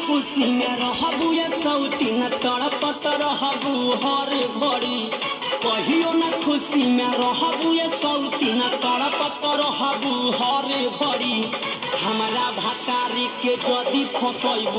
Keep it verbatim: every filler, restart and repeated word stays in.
खुशी में रहबू ये सौती न तड़पत रहबू हर घड़ी कहियो न खुशी में रहबू ये सौती न तड़पत रहबू हर घड़ी हमारा भतारी के जदी फसैबू